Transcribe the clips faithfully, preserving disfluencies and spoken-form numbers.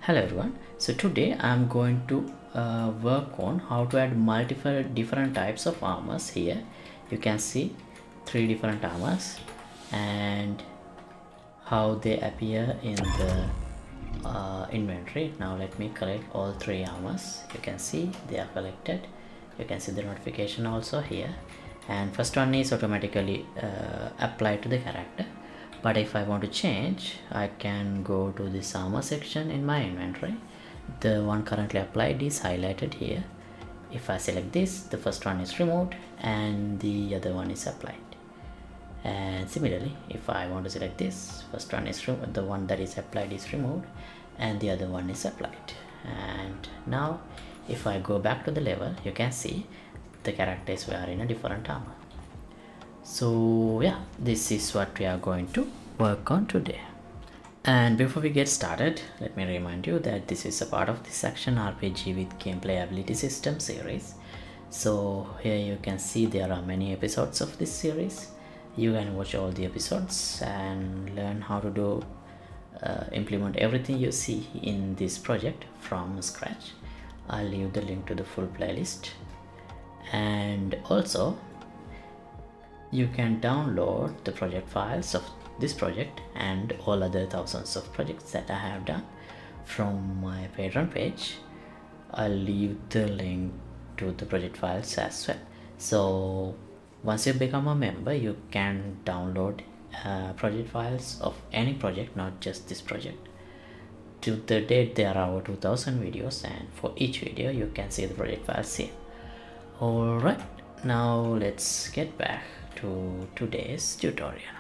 Hello everyone. So today I'm going to uh, work on how to add multiple different types of armors. Here you can see three different armors and how they appear in the uh, inventory. Now let me collect all three armors. You can see they are collected. You can see the notification also here, and first one is automatically uh, applied to the character. But if I want to change, I can go to this armor section in my inventory. The one currently applied is highlighted here. If I select this, the first one is removed and the other one is applied. And similarly, if I want to select this, first one is removed, the one that is applied is removed and the other one is applied. And now if I go back to the level, you can see the characters were in a different armor. So yeah, this is what we are going to work on today. And before we get started, let me remind you that this is a part of this action R P G with gameplay ability system series. So here you can see there are many episodes of this series. You can watch all the episodes and learn how to do uh, implement everything you see in this project from scratch. I'll leave the link to the full playlist, and also you can download the project files of this project and all other thousands of projects that I have done from my Patreon page. I'll leave the link to the project files as well. So once you become a member, you can download uh, project files of any project, not just this project. To the date there are over two thousand videos, and for each video you can see the project files here. Alright, now let's get back to today's tutorial.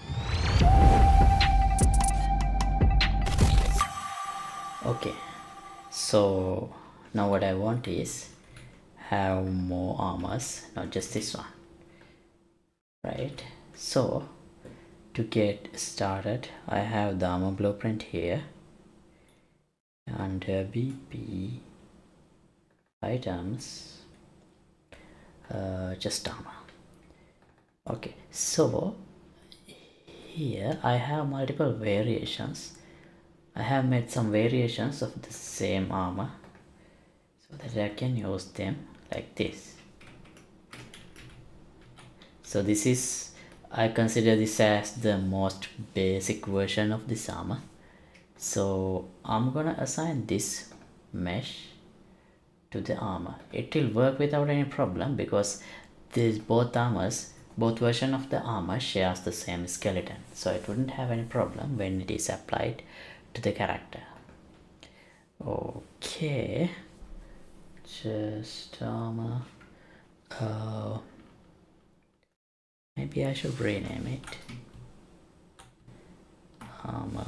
Okay, so now what I want is have more armors, not just this one, right? So to get started, I have the armor blueprint here under B P items, uh, just armor. Okay, so here I have multiple variations. I have made some variations of the same armor so that I can use them like this. So this is, I consider this as the most basic version of this armor. So I'm gonna assign this mesh to the armor. It will work without any problem because these both armors both version of the armor shares the same skeleton, so it wouldn't have any problem when it is applied to the character. Okay, just armor. Uh, maybe I should rename it armor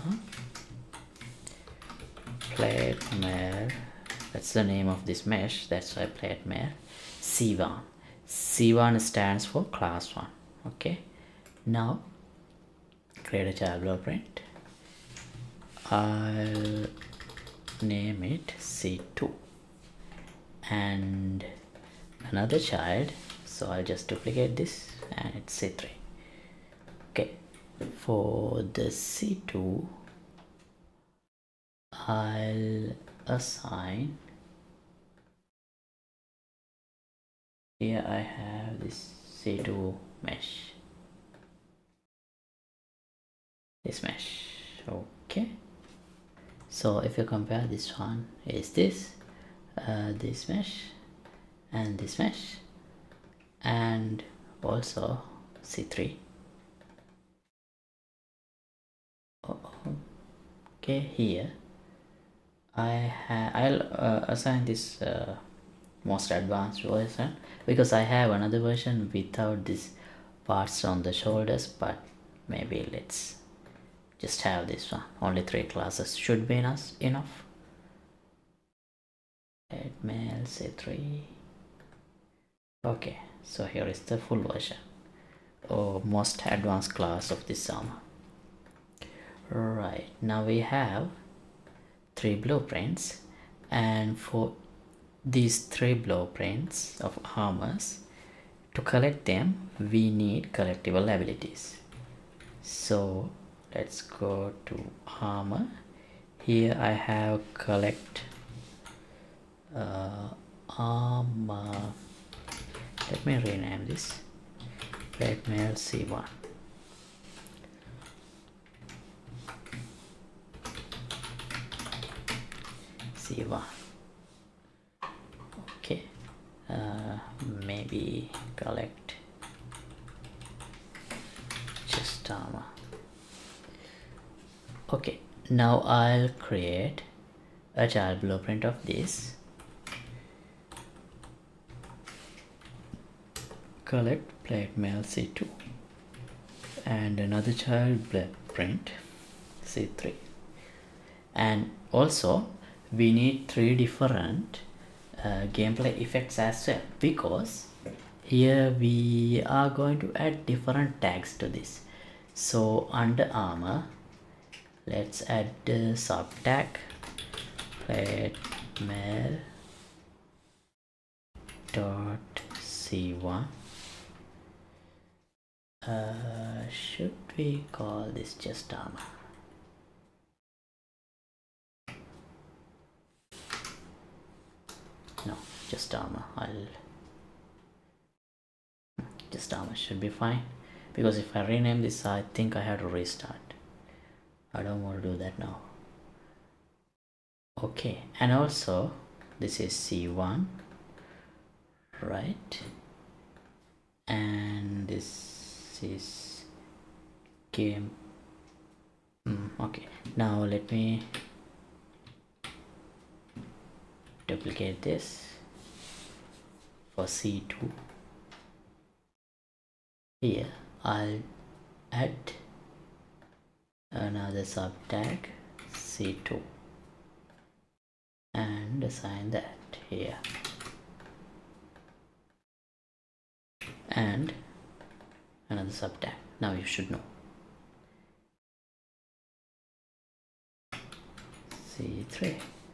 plate mare. That's the name of this mesh, that's why plate mare C one. C one stands for class one. Okay, now create a child blueprint. I'll name it C two and another child, so I'll just duplicate this and it's C three. Okay, for the C two I'll assign, here I have this C two mesh, this mesh. Okay, so if you compare, this one is this uh, this mesh and this mesh, and also C three. Okay, here I ha I'll uh, assign this uh, most advanced version because I have another version without these parts on the shoulders, but maybe let's just have this one. Only three classes should be enough. enough. Head male C three. Okay, so here is the full version or most advanced class of this armor. Right, now we have three blueprints, and for these three blueprints of armors, to collect them we need collectible abilities. So let's go to armor. here I have collect uh, armor. Let me rename this plate mail C one. C one. Okay, uh, maybe collect chest armor. Okay, now I'll create a child blueprint of this. Collect plate mail C two and another child blueprint C three, and also we need three different uh, gameplay effects as well, because here we are going to add different tags to this. So under armor, let's add the sub tag plate mail dot C one. Uh, should we call this just armor? No, just armor. I'll just armor should be fine, because if I rename this, I think I have to restart. I don't want to do that now. Okay, and also this is C one, right? And this is game. Mm, okay, now let me duplicate this for C two. Here I'll add another sub tag C two and assign that here, and another sub tag. Now you should know C three.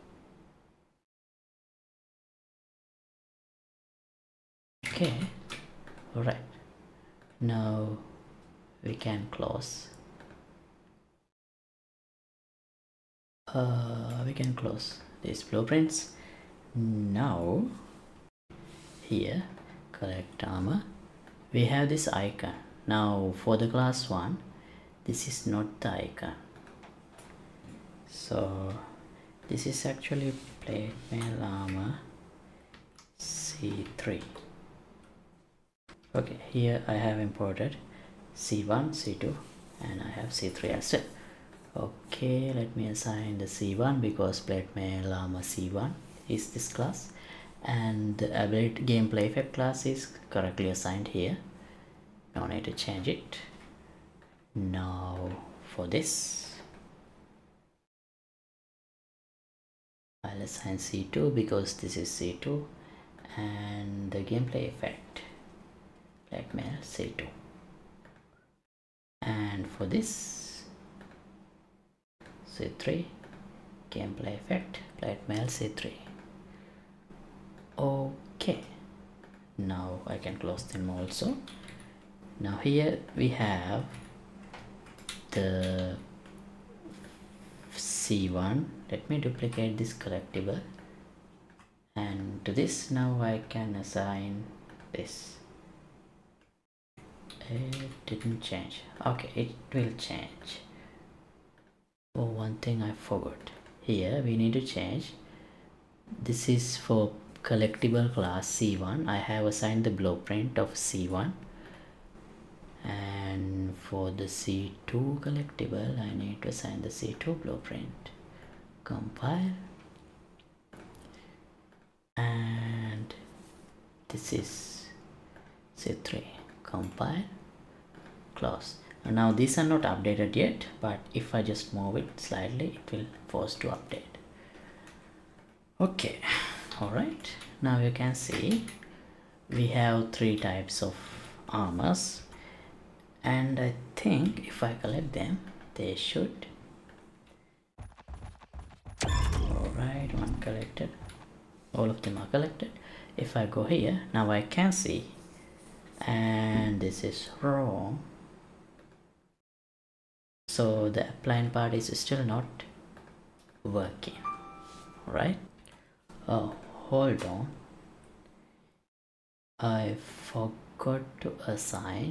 Okay, all right, now we can close. Uh, we can close these blueprints. Now here collect armor, we have this icon. Now for the class one, this is not the icon, so this is actually plate mail armor C three. Okay, here I have imported C one, C two, and I have C three as well. Okay, let me assign the C one because plate mail armor C one is this class, and the ability gameplay effect class is correctly assigned here. No need to change it. Now for this, I'll assign C two because this is C two, and the gameplay effect plate mail C two, and for this C three gameplay effect plate mail C three. Okay, now I can close them also. Now here we have the C one. Let me duplicate this collectible, and to this now I can assign this. It didn't change. Okay, it will change. Oh, one thing I forgot. Here we need to change. This is for collectible class C one. I have assigned the blueprint of C one, and for the C two collectible I need to assign the C two blueprint. Compile, and this is C three. Compile, close. Now these are not updated yet, but if I just move it slightly, it will force to update. Okay, all right, now you can see we have three types of armors, and I think if I collect them, they should. All right, one collected, all of them are collected. If I go here, now I can see, and this is wrong, so the applying part is still not working, right? Oh, hold on, I forgot to assign.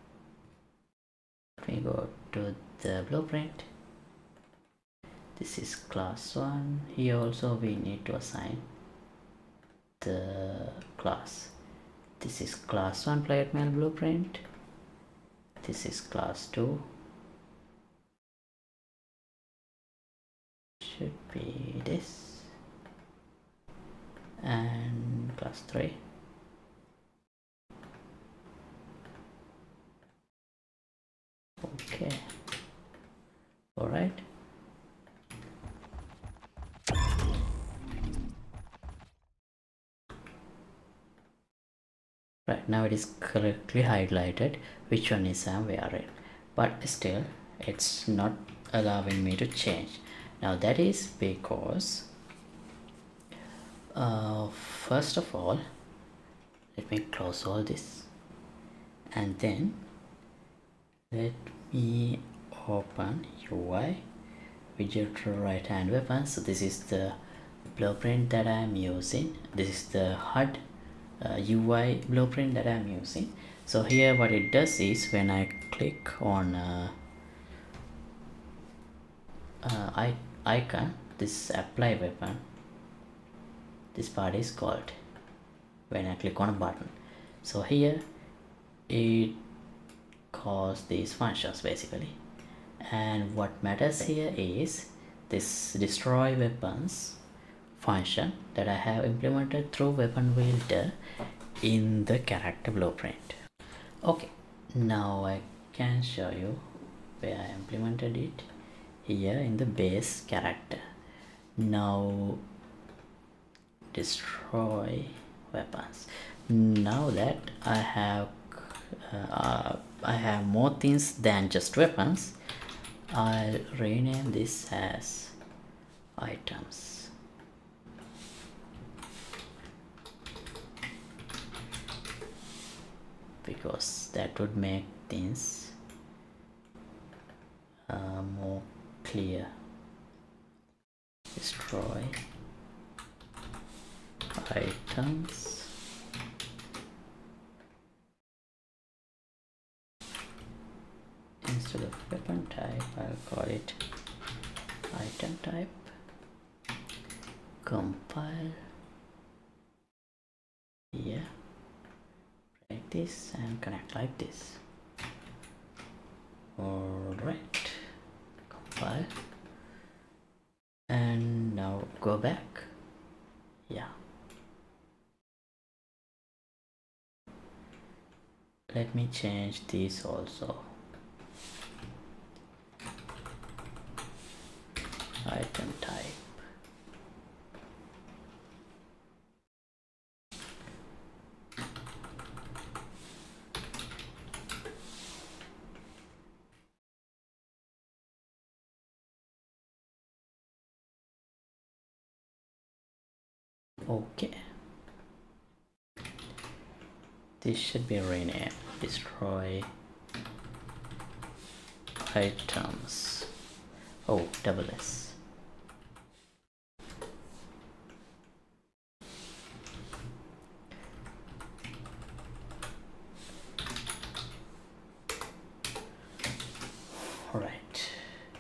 Let me go to the blueprint. This is class one. Here also we need to assign the class. This is class one plate mail blueprint. This is class two. Should be this. And class three. Okay. All right. Right, now it is correctly highlighted which one is I'm wearing, but still it's not allowing me to change. Now that is because uh, first of all, let me close all this and then let me open U I widget right hand weapon. So this is the blueprint that I am using. This is the H U D uh, U I blueprint that I am using. So here what it does is when I click on uh, uh, I icon, this apply weapon, this part is called when I click on a button. So here it calls these functions basically, and what matters here is this destroy weapons function that I have implemented through weapon wielder in the character blueprint. Okay, now I can show you where I implemented it here in the base character. Now destroy weapons. Now that I have uh, I have more things than just weapons, I'll rename this as items. Because that would make things uh, more clear. Destroy items. Instead of weapon type, I'll call it item type. Compile. Yeah. Like this and connect like this. Alright, compile and now go back. Yeah, let me change this also. Item type. Okay, this should be renamed destroy items. Oh, double S. All right,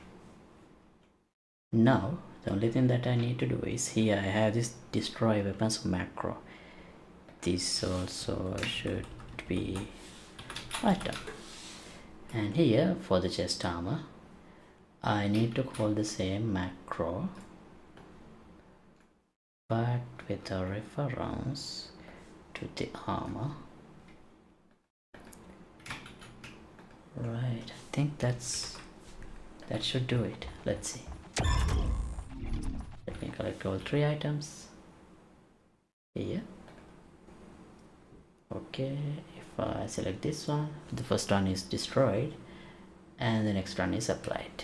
now the only thing that I need to do is here I have this destroy weapons macro. This also should be item, and here for the chest armor I need to call the same macro but with a reference to the armor. Right, I think that's that should do it. Let's see. Let me collect all three items here. Okay, if I select this one, the first one is destroyed and the next one is applied.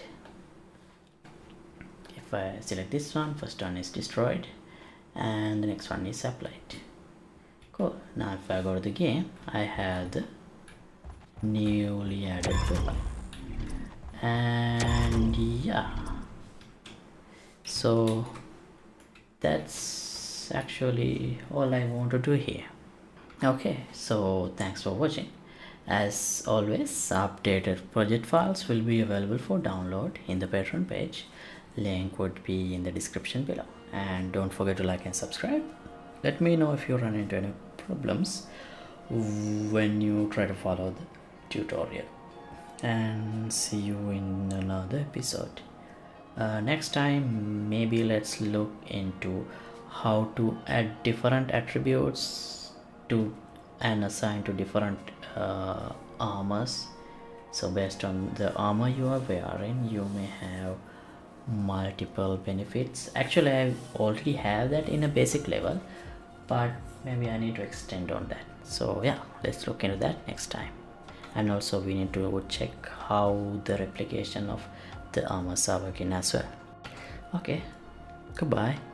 If I select this one, first one is destroyed and the next one is applied. Cool. Now if I go to the game, I have the newly added weapon, and yeah, So that's actually all I want to do here. Okay, so thanks for watching. As always, updated project files will be available for download in the Patreon page. Link would be in the description below. And don't forget to like and subscribe. Let me know if you run into any problems when you try to follow the tutorial. And see you in another episode. Uh, next time, maybe let's look into how to add different attributes to and assign to different uh, armors. So based on the armor you are wearing, you may have multiple benefits. Actually, I already have that in a basic level, but maybe I need to extend on that. So yeah, let's look into that next time. And also we need to check how the replication of the armors are working as well. Okay, goodbye.